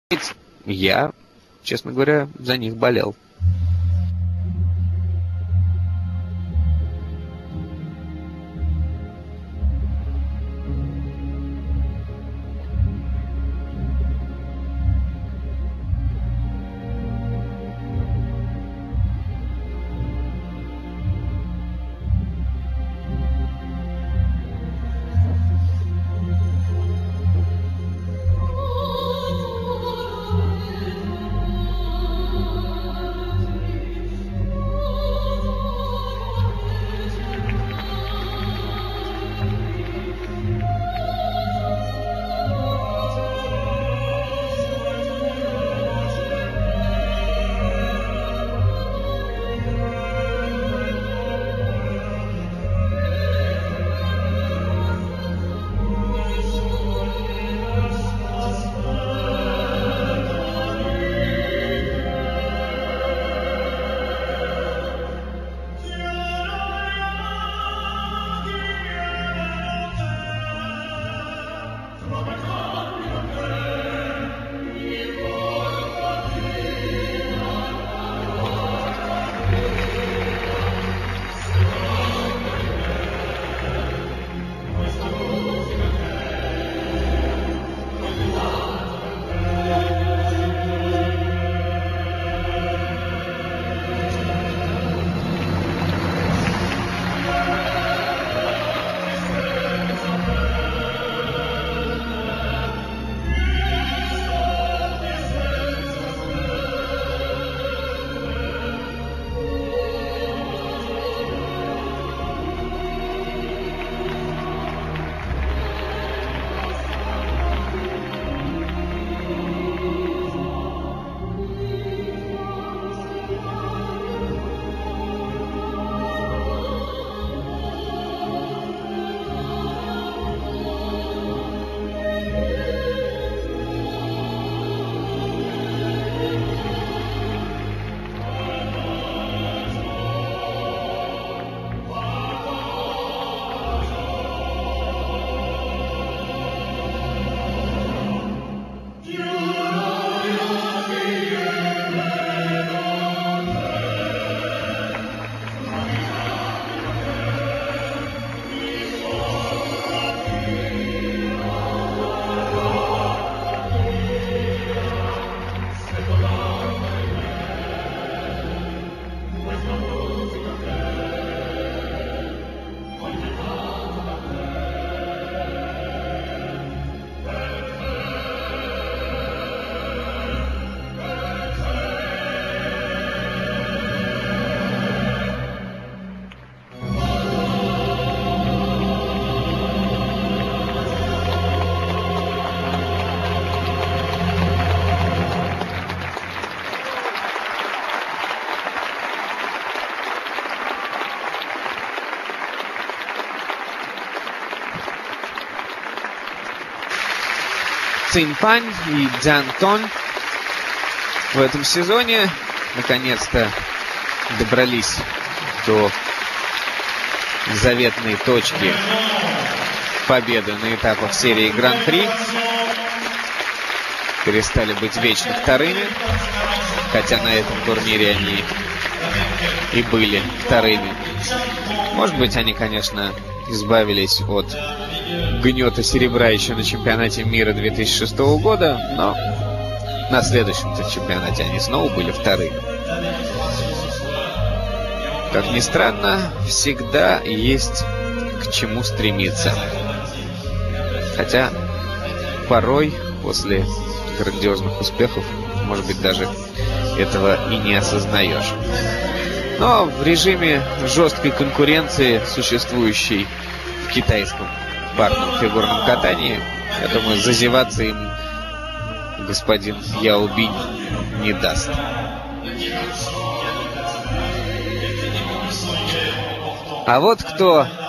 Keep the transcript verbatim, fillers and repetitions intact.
Я, честно говоря, за них болел. Цинь-Пань и Дзян-Тон в этом сезоне наконец-то добрались до заветной точки победы на этапах серии Гран-при. Перестали быть вечно вторыми, хотя на этом турнире они и были вторыми. Может быть, они, конечно, избавились от гнета серебра еще на чемпионате мира две тысячи шестого года, но на следующем-то чемпионате они снова были вторыми. Как ни странно, всегда есть к чему стремиться. Хотя порой после грандиозных успехов, может быть, даже этого и не осознаешь. Но в режиме жесткой конкуренции, существующей в китайском парном фигурном катании, я думаю, зазеваться им господин Яо Бинь не даст. А вот кто